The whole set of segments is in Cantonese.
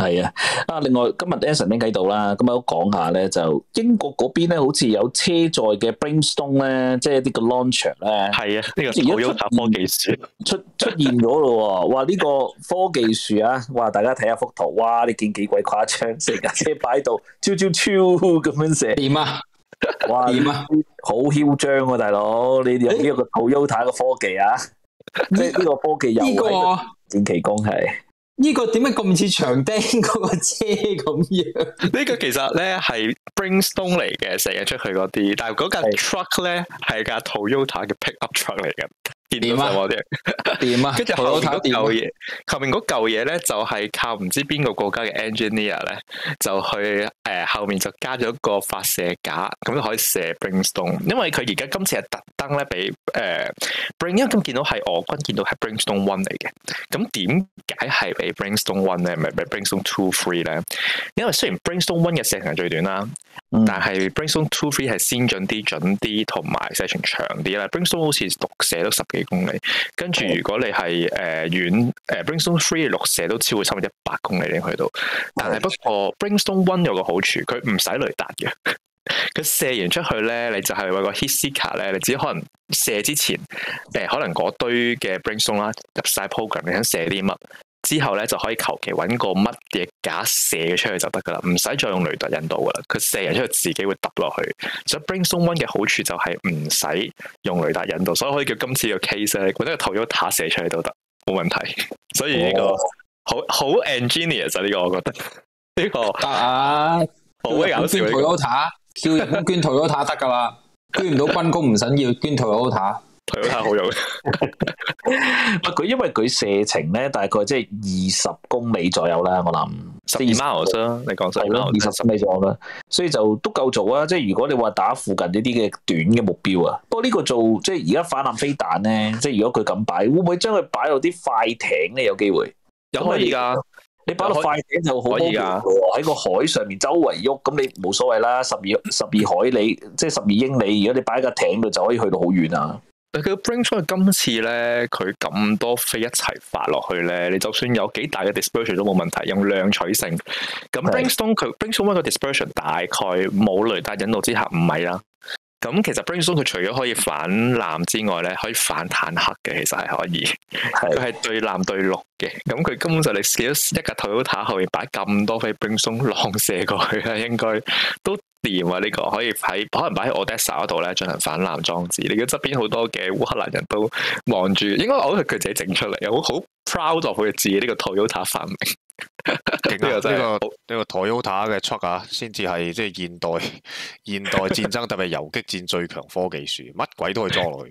係啊，另外今日 Anson 傾偈到啦，咁啊都講下咧，就英國嗰邊咧，好似有車載嘅 Brimstone 咧，即係呢個 launcher 咧， 係啊，呢個Toyota科技樹出現咗咯，哇！呢個科技樹啊，哇！大家睇下幅圖，哇！你見幾鬼誇張，成架車擺喺度，超咁樣寫， 點啊？ 哇！ 點啊？ 好囂張喎，大佬，你哋有呢個 Toyota 嘅科技啊？即係呢個科技有喺展期工係。 呢個點解咁似長釘嗰個車咁樣？ 呢個其實咧係 Brimstone 嚟嘅，成日出去嗰啲，但係嗰架 truck 咧係架 Toyota 嘅 pickup truck 嚟嘅。 點啊？點啊？ 跟住後面嗰嚿嘢，後面嗰嚿嘢咧就係靠唔知邊個國家嘅 engineer 咧，就去後面就加咗個發射架，咁就可以射 Brimstone。因為佢而家今次係特登咧俾因為咁見到係俄軍見到係 Brimstone One 嚟嘅，咁點解係俾 Brimstone One 咧，唔係俾 Brimstone Two Three 咧？因為雖然 Brimstone One 嘅射程係最短啦，但係 Brimstone Two Three 係先進啲、準啲，同埋射程長啲啦。Brimstone 好似綠射都10幾公里，跟住如果你係遠Brimstone Three 綠射都超過差唔多100公里已經去到。但係不過 Brimstone One 有個好處，佢唔使雷達嘅。佢射完出去咧，你就係有個 heat seeker 咧，你只可能射之前，可能嗰堆嘅 Brimstone 啦入晒 program，你想射啲乜，之後咧就可以求其揾個乜嘢架射咗出去就得噶啦，唔使再用雷達引導噶啦，佢射完出去自己會揼落去。所以 Brimstone One 嘅好處就係唔使用雷達引導，所以可以叫今次嘅 case 咧，覺得個頭咗塔射出去都得，冇問題。所以呢個好 engineers 啊，呢個我覺得呢個得啊， 好鬼搞笑。 叫日本捐 Toyota 得噶啦，捐唔到軍工唔緊要，捐 Toyota 好用。 佢因為佢射程咧，大概即係20公里左右啦，我諗 12 miles 啦，你講係咯，20公里左右啦，所以就都夠做啊！即係如果你話打附近呢啲嘅短嘅目標啊，不過呢個做即係而家反艦飛彈咧，即係如果佢咁擺，會唔會將佢擺到啲快艇咧？有機會， 有可以噶。 你擺到快艇就好可以噶，喺個海上面周圍喐，咁你冇所謂啦。12海里，即係12英里。如果你擺喺架艇度，就可以去到好遠啊。 但佢 Brimstone 今次咧，佢咁多飛一齊發落去咧，你就算有幾大嘅 dispersion 都冇問題，用量取勝。咁 Brimstone 佢 Brimstone 個 dispersion 大概冇雷達引導之下5米啦。咁其實 Brimstone 佢除咗可以反艦之外咧，可以反坦克嘅，其實係可以。佢係對艦對陸嘅。咁佢根本就你見到一架 Toyota 後面擺咁多飛 Brimstone 浪射過去咧，應該都掂啊！呢個可以可能擺喺 Odessa 嗰度咧進行反艦裝置。你嘅側邊好多嘅烏克蘭人都望住，應該我覺得佢自己整出嚟，又好 proud of 佢自己呢個 Toyota 發明。 呢個 Toyota 嘅 truck 啊，先至係即係現代戰爭特別游擊戰最強科技樹，乜鬼都可以裝落去。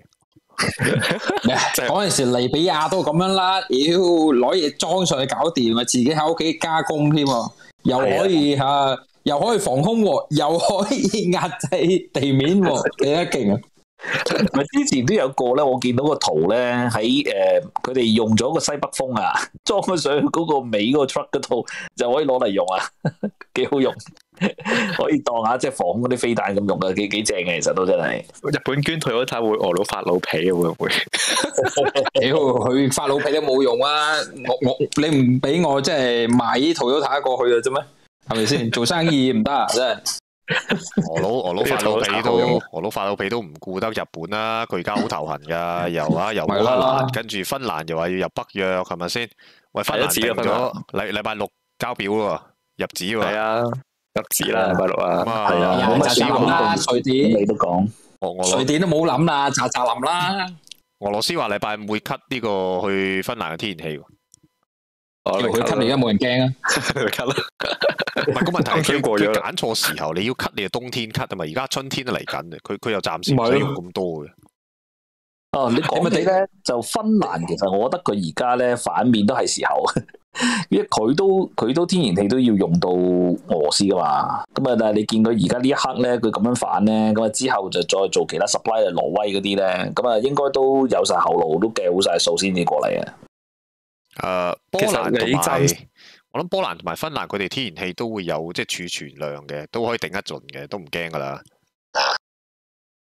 嗰陣時利比亞都咁樣啦，攞嘢裝上去搞掂啊，自己喺屋企加工添，又可以又可以防空，又可以壓制地面，幾得勁啊！ 之前都有個咧，我見到個圖咧喺佢哋用咗個西北風啊，裝咗上去嗰個尾嗰個 truck 嗰度，就可以攞嚟用啊，幾好用，可以當下即係防空嗰啲飛彈咁用啊，幾正嘅，其實都真係。 日本捐退咗塔會俄佬發老皮啊，會唔會？ 屌，佢發老皮都冇用啊！你唔俾我即係賣啲退咗塔過去嘅啫咩？係咪先？做生意唔得啊，真係。 俄佬發老皮都唔顧得日本啦，佢而家好頭痕噶，又烏克蘭，跟住芬蘭又話要入北約，係咪先？喂，芬蘭定咗禮拜6交表喎，入紙喎。係啊，入紙啦，禮拜6啊。 係啊，冇乜事啦，瑞典你都講， 瑞典都冇諗啦，咋諗啦。 俄羅斯話禮拜5會 cut 呢個去芬蘭嘅天然氣。 佢 cut 而家冇人驚啊！ 佢 cut 啦。 唔係個問題，佢揀錯時候，你要 cut 你就冬天 cut 啊嘛，而家春天都嚟緊，佢又暫時唔使用咁多嘅。 你講起咧，就芬蘭，其實我覺得佢而家咧反面都係時候，因為佢都天然氣都要用到俄羅斯噶嘛。咁啊，但係你見佢而家呢一刻咧，佢咁樣反咧，咁啊之後就再做其他 supply 挪威嗰啲咧，咁啊應該都有晒後路，都計好晒數先至過嚟啊。 波蘭同埋我諗波蘭同埋芬蘭佢哋天然氣都會有即係儲存量嘅，都可以頂得盡嘅，都唔驚噶啦。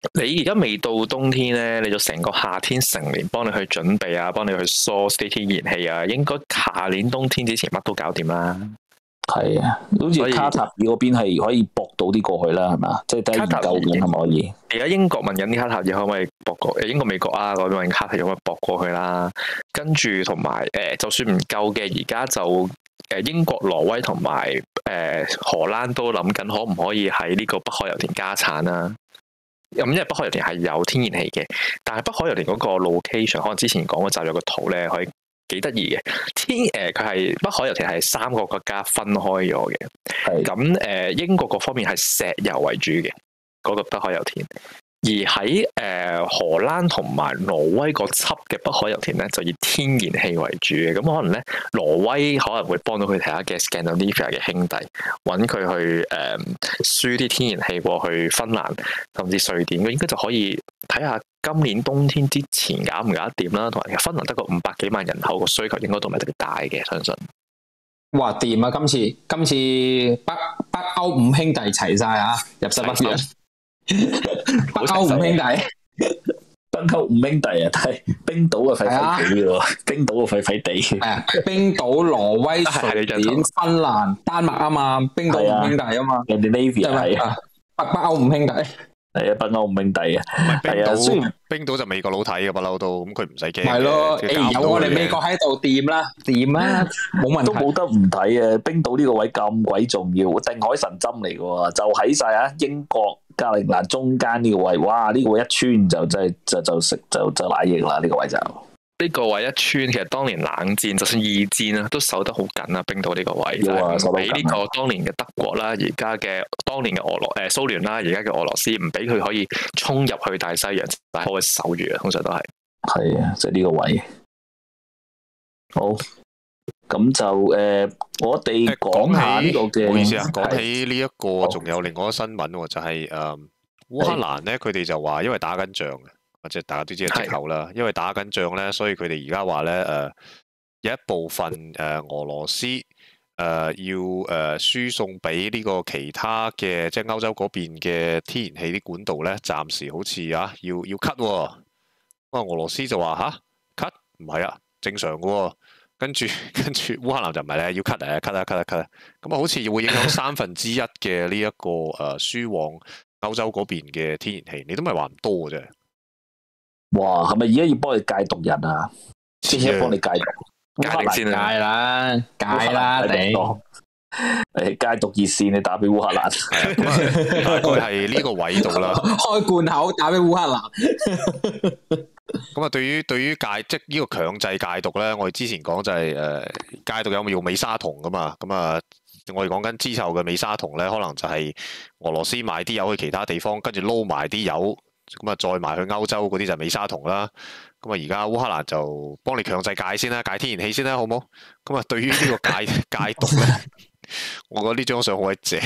你而家未到冬天咧，你就成個夏天成年幫你去準備啊，幫你去 source 啲天然氣啊，應該下年冬天之前乜都搞掂啦。 係啊，好似卡塔爾嗰邊係可以駁到啲過去啦，係嘛？即係睇研究緊係咪可以？ 而家英國問緊啲卡塔爾可唔可以駁過？英國美國啊嗰邊問卡塔爾可唔可以駁過去啦？跟住同埋就算唔夠嘅，而家就英國、挪威同埋荷蘭都諗緊可唔可以喺呢個北海油田加產啦。咁因為北海油田係有天然氣嘅，但係北海油田嗰個 location 可能之前講嗰集有個圖咧，可以幾得意嘅。佢係北海油田係3個國家分開咗嘅。咁英國嗰方面係石油為主嘅嗰個北海油田，而喺荷蘭同埋挪威個輯嘅北海油田咧就以天然氣為主嘅。咁可能咧挪威可能會幫到佢其他嘅 Scandinavia 嘅兄弟揾佢去輸啲天然氣過去芬蘭甚至瑞典，應該就可以睇下今年冬天之前搞唔搞得掂啦。同埋芬蘭得個500幾萬人口，個需求應該都唔係特別大嘅，相信。 哇掂啊！今次北歐5兄弟齊晒啊，入世北約。北歐5兄弟， 北歐5兄弟啊，但係冰島啊廢廢地喎，冰島啊廢廢地。 係啊，冰島、挪威、瑞典、芬蘭、丹麥啊嘛，冰島5兄弟啊嘛。 Scandinavia 係啊， 北歐5兄弟。係啊，北歐5兄弟啊。係啊，雖然冰島就美國佬睇嘅不嬲都，咁佢唔使驚。 係咯，有我哋美國喺度掂啦，冇問題。 都冇得唔睇啊！冰島呢個位咁鬼重要，定海神針嚟嘅喎，就喺晒啊英國格陵蘭中間呢個位，哇！呢個位一穿就真係就瀨嘢啦，呢個位就。 呢個位一穿，其實當年冷戰，就算二戰啊，都守得好緊啊！冰島呢個位，俾呢個當年嘅德國啦，而家嘅當年嘅蘇聯啦，而家嘅俄羅斯，唔俾佢可以衝入去大西洋，大好嘅守御啊，通常都係。 係啊，即係呢個位。好，咁就我哋講下呢個嘅。 唔好意思啊，講起呢一個，仲有另外一個新聞喎，就係烏克蘭咧，佢哋就話因為打緊仗嘅。即係大家都知嘅藉口啦，因為打緊仗咧，所以佢哋而家話咧有一部分俄羅斯要輸送俾呢個其他嘅即係歐洲嗰邊嘅天然氣啲管道咧，暫時好似要 cut 喎。咁俄羅斯就話cut 唔係啊，正常嘅喎。跟住烏克蘭就唔係咧，要 cut 啊 cut 啊 cut 啊 cut 啊。咁啊好似會影響1/3嘅呢一個輸往歐洲嗰邊嘅天然氣，你都唔係話唔多嘅啫。 哇，係咪而家要幫你戒毒人啊？先至幫你戒毒， 戒先啊！ 戒啦，你戒毒熱線你打俾烏克蘭， 大概係呢個位度啦。 開罐口打俾烏克蘭。 咁啊，對於戒即係呢個強制戒毒咧，我哋之前講就係戒毒有冇用美沙酮噶嘛？咁啊，我哋講緊之後嘅美沙酮咧，可能就係俄羅斯買啲油去其他地方，跟住撈埋啲油。咁啊，再賣去歐洲嗰啲就美沙酮啦。咁啊，而家烏克蘭就幫你強制戒先啦，戒天然氣先啦，好唔好？咁啊，對於呢個戒毒咧，我覺得呢張相好鬼正。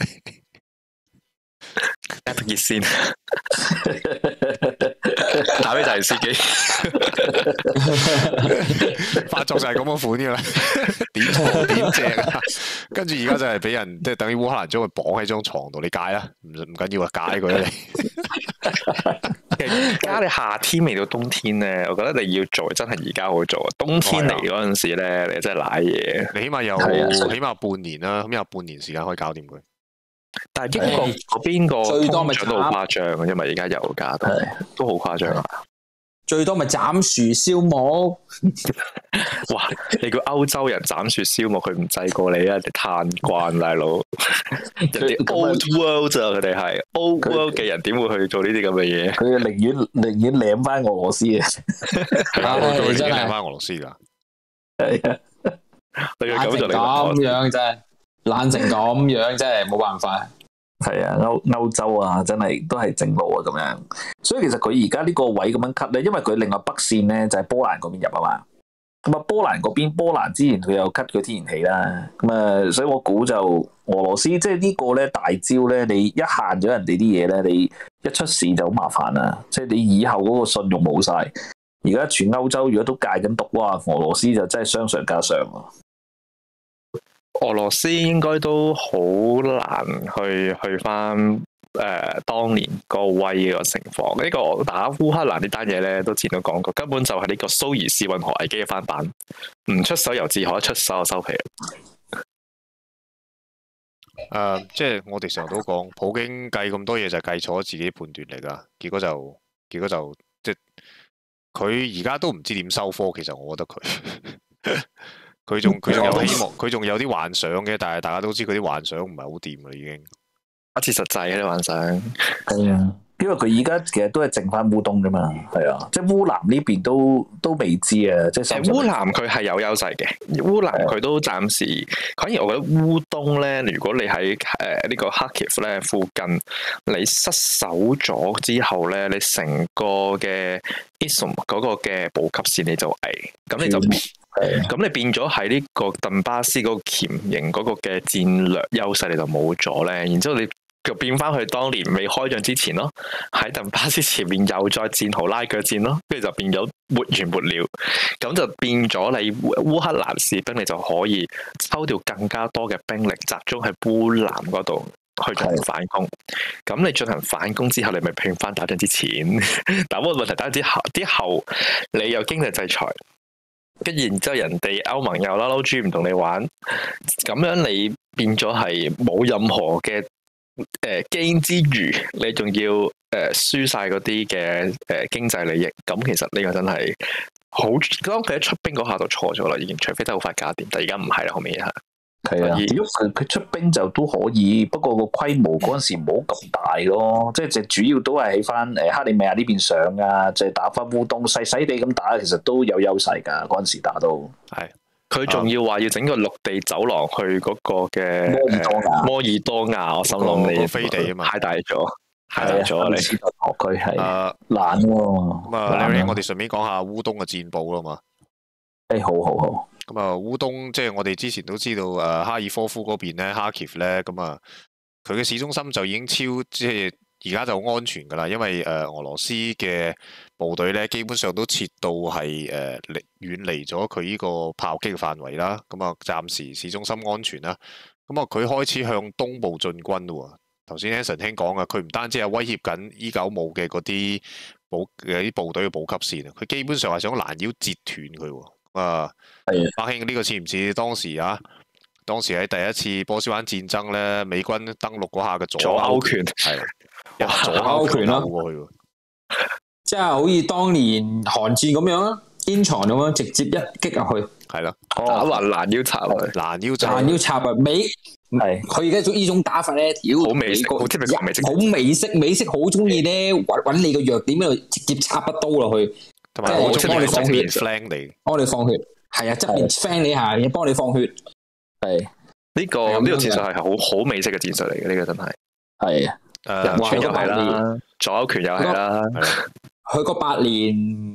戒毒熱線，打俾大司機， 發作就係咁嘅款嘅啦，點錯點正啊！跟住而家就係俾人即係等於烏克蘭將佢綁喺張床度，你戒啦，唔緊要啊，戒佢啦你。 而家你夏天未到冬天咧，我覺得你要做真係而家好做啊！冬天嚟嗰陣時咧，你真係瀨嘢。 你起碼起碼半年啦，咁有半年時間可以搞掂佢。 但係英國嗰邊個最多咪漲到好誇張嘅，因為而家油價都好誇張啊！ 最多咪斬樹燒木。 哇！你個歐洲人斬樹燒木，佢唔制過你啊！你嘆慣大佬，人哋 old world 啊，佢哋係 old world 嘅人，點會去做呢啲咁嘅嘢？ 佢寧願舐翻俄羅斯啊！ 佢真係舐翻俄羅斯噶。 係啊， 你要咁樣真係。懶成咁樣真係冇辦法。 係啊，歐洲啊，真係都係正路啊咁樣。所以其實佢而家呢個位咁樣 cut 咧，因為佢另外北線咧就係波蘭嗰邊入啊嘛。咁啊，波蘭嗰邊波蘭之前佢又 cut 佢天然氣啦。咁啊，所以我估就俄羅斯即係呢個咧大招咧，你一限咗人哋啲嘢咧，你一出事就好麻煩啦。即係你以後嗰個信用冇晒。而家全歐洲如果都戒緊毒，哇！俄羅斯就真係傷上加傷啊。 俄羅斯應該都好難去翻當年個威個情況。呢個打烏克蘭呢單嘢咧，都之前都講過，根本就係呢個蘇伊士運河危機嘅翻版，唔出手由自可，一出手就收皮。 即係我哋成日都講，普京計咁多嘢就係計錯自己判斷嚟噶，結果就即係佢而家都唔知點收科。其實我覺得佢仲有希望，佢仲有啲幻想嘅，但係大家都知佢啲幻想唔係好掂啦，已經一次實際嘅啲幻想。 係啊，因為佢而家其實都係剩翻烏東啫嘛，係啊，即係烏南呢邊都未知啊，即係烏南佢係有優勢嘅，烏南佢都暫時，反而我覺得烏東咧，如果你喺呢個 Kharkiv 咧附近，你失守咗之後咧，你成個嘅 Izium 嗰個嘅補給線你就危，咁你就咁你變咗喺呢個頓巴斯嗰個鉗形嗰個嘅戰略優勢你就冇咗咧，然之後你就變翻去當年未開仗之前咯，喺頓巴斯前面又再戰壕拉鋸戰咯，跟住就變咗沒完沒了，咁就變咗你烏克蘭士兵你就可以抽調更加多嘅兵力集中喺烏南嗰度去進行反攻。咁你進行反攻之後，你咪拼翻打仗之前，但係問題打仗之後你又經濟制裁。跟住然之後，人哋歐盟又撈豬唔同你玩，咁樣你變咗係冇任何嘅gain之餘，你仲要輸晒嗰啲嘅經濟利益，咁其實呢個真係好。當佢一出兵嗰下就錯咗啦，已經除非真係好快搞掂，但而家唔係啦，後面係。 係啊，如果佢出兵就都可以，不過個規模嗰陣時唔好咁大咯，即係主要都係喺翻克里米亞呢邊上啊，即係打翻烏東細細地咁打，其實都有優勢㗎。嗰陣時打到係，佢仲要話要整個陸地走廊去嗰個嘅摩爾多亞，我心諗你飛地啊嘛， 太大咗，太大咗你。 佢係難喎。 咁啊，我哋順便講下烏東嘅戰報啦嘛。 好。 咁啊，烏東即係我哋之前都知道，哈爾科夫嗰邊咧，Kharkiv 咧，咁啊，佢嘅市中心就已經即係而家就安全噶啦，因為俄羅斯嘅部隊咧，基本上都撤到係遠離咗佢呢個炮擊嘅範圍啦。咁啊，暫時市中心安全啦。咁啊，佢開始向東部進軍咯。頭先 Anson 兄講啊，佢唔單止係威脅緊伊9姆嘅嗰啲部隊嘅補給線啊，佢基本上係想攔腰截斷佢。馬兄呢個似唔似當時喺第一次波斯灣戰爭咧，美軍登陸嗰下嘅左勾拳係，左勾拳啦， 即係好似當年韓戰咁樣啊，天床咁樣直接一擊入去， 係啦， 打橫攔腰插落去， 攔腰插啊美。係，佢而家呢種打法咧，屌好美式，好美式，好中意咧揾你個弱點，直接插一刀落去。 即係幫你放血 flank 你， 幫你放血，係啊，側邊 flank 你下，要幫你放血， 係呢個戰術係好美式嘅戰術嚟嘅，呢個真係係人拳又係啦，左拳又係啦， 佢個8年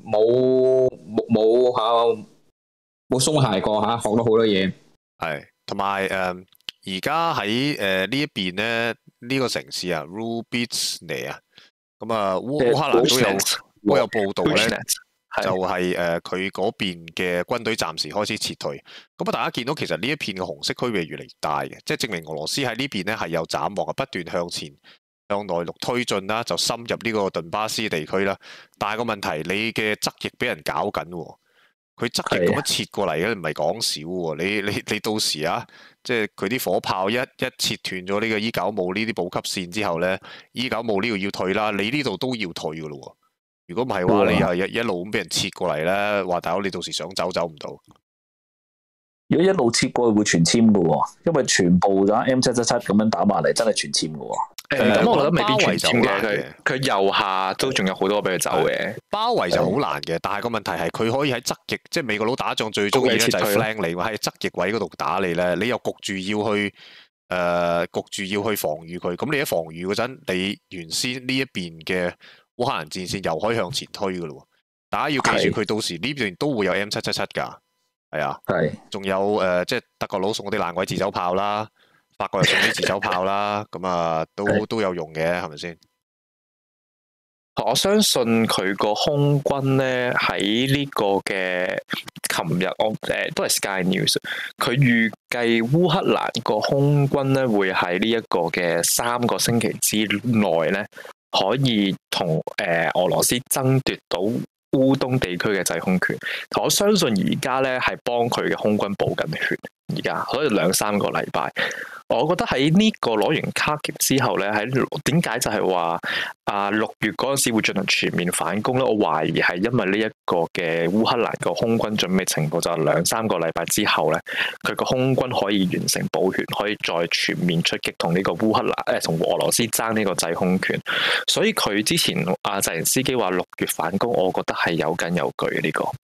冇鬆懈過吓，學咗好多嘢， 係同埋而家喺呢一邊咧，呢個城市啊 Lubizny 啊，咁啊烏克蘭都有報道咧。就係佢嗰邊嘅軍隊暫時開始撤退，咁啊大家見到其實呢一片嘅紅色區域越嚟越大嘅，即係證明俄羅斯喺呢邊咧係有斬獲啊，不斷向前向內陸推進啦，就深入呢個頓巴斯地區啦。但係個問題，你嘅側翼俾人搞緊，佢側翼咁樣切過嚟咧，唔係講少喎。你到時啊，即係佢啲火炮一切斷咗呢個伊9姆呢啲補給線之後咧，伊9姆呢度要退啦，你呢度都要退噶咯。如果唔係話，你又一路咁俾人切過嚟咧，話大佬你到時想走唔到。 如果一路切過去會全簽噶，因為全部就 M777咁樣打埋嚟，真係全簽噶。 咁我覺得未必全簽嘅，佢右下都仲有好多俾佢走嘅。 包圍就好難嘅，但係個問題係佢可以喺側翼，即係美國佬打仗最中意咧就係 flank 你，喺側翼位嗰度打你咧，你又焗住要去防禦佢。咁你一防禦嗰陣，你原先呢一邊嘅烏克蘭戰線又可以向前推噶咯，大家要記住佢到時呢邊都會有 M777噶，係啊，仲有即係德國佬送啲爛鬼自走炮啦，法國又送啲自走炮啦，咁啊都有用嘅，係咪先？ 我相信佢個空軍咧喺呢個嘅琴日，我都係 Sky News，佢預計烏克蘭個空軍咧會喺呢一個嘅3個星期之內咧，可以同俄羅斯爭奪到烏東地區嘅制空權。我相信而家咧係幫佢嘅空軍補緊血，而家可以2-3個禮拜。我覺得喺呢個攞完卡傑之後咧，喺點解就係話6月嗰陣時會進行全面反攻咧？我懷疑係因為呢一個嘅烏克蘭個空軍準備情報就係2-3個禮拜之後咧，佢個空軍可以完成補血，可以再全面出擊同呢個烏克蘭同俄羅斯爭呢個制空權。所以佢之前澤連斯基話6月反攻，我覺得係有根有據嘅呢個。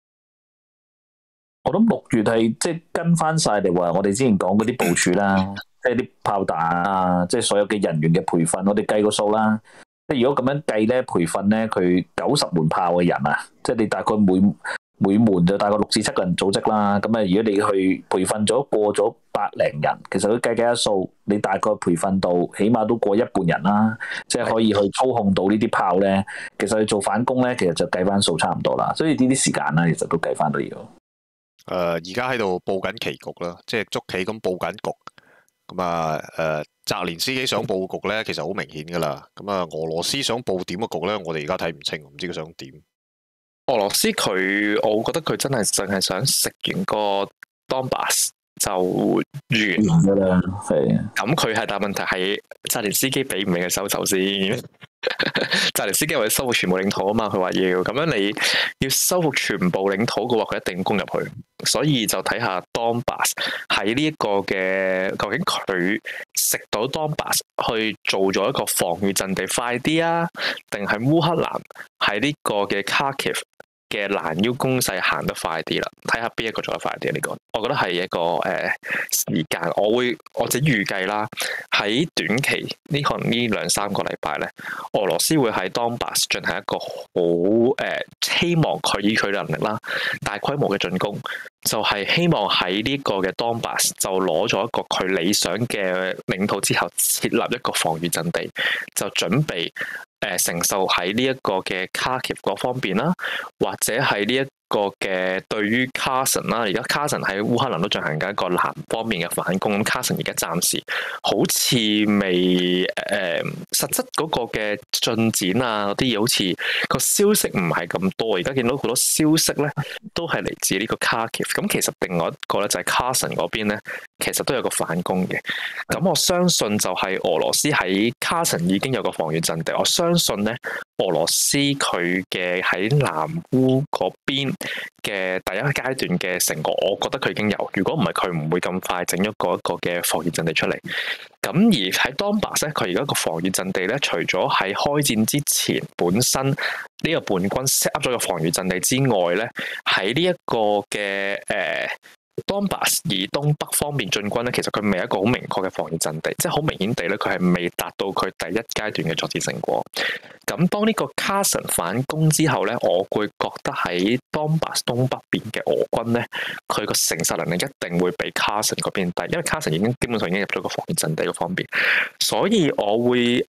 我諗6月係即係跟翻晒嚟話，我哋之前講嗰啲部署啦，即係啲炮彈啊，即係所有嘅人員嘅培訓，我哋計個數啦。即係如果咁樣計咧，培訓咧佢90門炮嘅人啊，即係你大概每門就大概6至7個人組織啦。咁啊，如果你去培訓咗過咗100零人，其實佢計一數，你大概培訓到起碼都過一半人啦，即係可以去操控到呢啲炮咧。其實去做反攻咧，其實就計翻數差唔多啦。所以呢啲時間咧，其實都計翻都要。 而家喺度佈緊棋局啦，即係捉棋咁佈緊局。咁啊，澤連斯基想佈局咧，其實好明顯噶啦。咁啊，俄羅斯想佈點嘅局咧，我哋而家睇唔清，唔知佢想點。 俄羅斯我覺得佢真係淨係想食完個 Donbas 就完噶啦，係。 咁佢係大問題係澤連斯基俾唔俾佢收手先？澤連斯基話收復全部領土啊嘛，佢話要咁樣，你要收復全部領土嘅話，佢一定攻入去，所以就睇下 Donbas 喺呢一個嘅究竟佢食到 Donbas 去做咗一個防禦陣地快啲啊，定係烏克蘭喺呢個嘅 Kharkiv 嘅攔腰攻勢行得快啲啦，睇下邊一個做得快啲呢個，我覺得係一個時間，我自己預計啦，喺短期可能呢2-3個禮拜咧，俄羅斯會喺 Donbas 進行一個好希望佢以佢能力啦，大規模嘅進攻，就係希望喺呢個嘅 Donbas 就攞咗一個佢理想嘅領土之後，設立一個防禦陣地，就準備承受喺呢一個嘅 Kharkiv 嗰方面啦，或者係呢一個嘅對於 Kherson 啦，而家 Kherson 喺烏克蘭都進行緊一個南方面嘅反攻，咁 Kherson 而家暫時好似未實質嗰個嘅進展啊，啲嘢好似個消息唔係咁多，而家見到好多消息咧都係嚟自呢個 Kharkiv，咁其實另外一個咧就係 Kherson 嗰邊咧，其實都有個反攻嘅，咁我相信就係俄羅斯喺 Kherson 已經有個防禦陣地，我相信咧俄羅斯佢嘅喺南烏嗰邊嘅第一階段嘅成果，我覺得佢已經有。如果唔係，佢唔會咁快整一個嘅防禦陣地出嚟。咁而喺 Donbas 咧，佢而家個防禦陣地咧，除咗喺開戰之前本身呢個叛軍 set up 咗個防禦陣地之外咧，喺呢一個嘅Donbas 以東北方面進軍咧，其實佢未有一個好明確嘅防禦陣地，即係好明顯地咧，佢係未達到佢第一階段嘅作戰成果。咁當呢個 Kherson 反攻之後咧，我會覺得喺 Donbas 東北邊嘅俄軍咧，佢個承受能力一定會比 Kherson 嗰邊低，因為 Kherson 已經基本上已經入咗個防禦陣地嗰方面，所以我會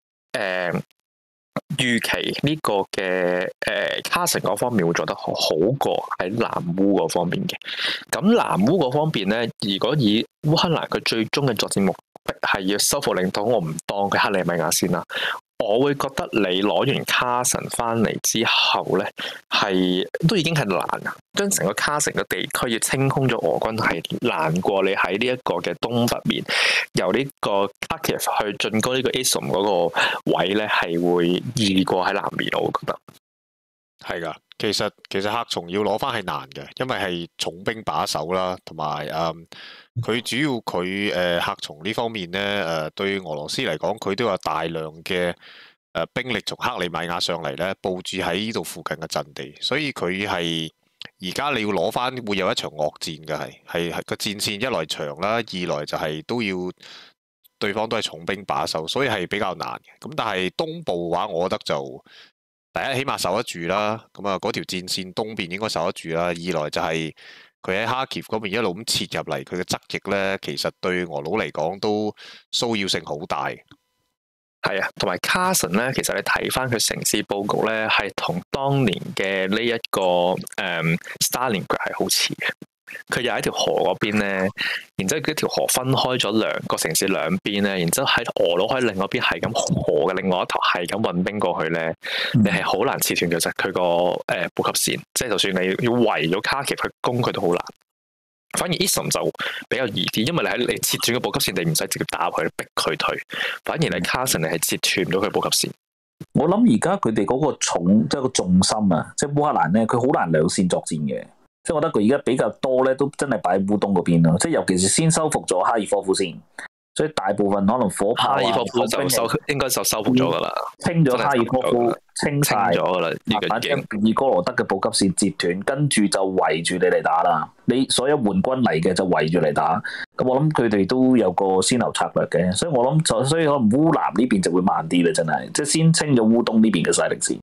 預期呢個嘅Kherson嗰方面會做得好過喺南烏嗰方面嘅。咁南烏嗰方面咧，如果以烏克蘭佢最終嘅作戰目的係要收復領土，我唔當佢克里米亞先啦。我會覺得你攞完 Kherson 翻嚟之後咧，係都已經係難啊！將成個 Kherson 嘅地區要清空咗俄軍係難過你喺呢一個嘅東北面，由呢個 Kharkiv 去進攻呢個 Izium 嗰個位咧，係會易過喺南面，我會覺得係噶。其實克松要攞翻係難嘅，因為係重兵把守啦，同埋佢主要佢克松呢方面咧對俄羅斯嚟講，佢都有大量嘅兵力從克里米亞上嚟咧，佈置喺呢度附近嘅陣地，所以佢係而家你要攞翻會有一場惡戰嘅，係個戰線一來長啦，二來就係都要對方都係重兵把守，所以係比較難嘅。咁但係東部嘅話，我覺得就第一起碼守得住啦，咁啊嗰條戰線東邊應該守得住啦。二來就係佢喺哈傑嗰邊一路咁切入嚟，佢嘅側翼咧，其實對俄佬嚟講都騷擾性好大。 係啊，同埋卡神咧，其實你睇翻佢城市佈局咧，係同當年嘅呢一個Stalingrad 係好似嘅。佢又喺條河嗰邊咧，然之後嗰條河分開咗兩個城市兩邊咧，然之後喺俄佬喺另外一邊係咁河嘅另外一頭係咁運兵過去咧，你係好難切斷其實佢個補給線，即係就算你要圍咗卡奇去攻佢都好難。反而 Izium 就比較易啲，因為你切斷個補給線，你唔使直接打佢逼佢退，反而你卡神你係切斷唔到佢補給線。 我諗而家佢哋嗰個重即係個重心啊，即係烏克蘭咧，佢好難兩線作戰嘅。即係我覺得佢而家比較多咧，都真係擺喺烏東嗰邊咯。即係尤其是先收復咗哈爾科夫先，所以大部分可能火炮哈爾科夫就應該就收復咗噶啦， 清咗哈爾科夫，清咗噶啦， 慢將別爾哥羅德嘅補給線截斷，跟住就圍住你嚟打啦。你所有援軍嚟嘅就圍住嚟打。咁我諗佢哋都有個先流策略嘅，所以我諗所以可能烏南呢邊就會慢啲啦，真係即係先清咗烏東呢邊嘅勢力先。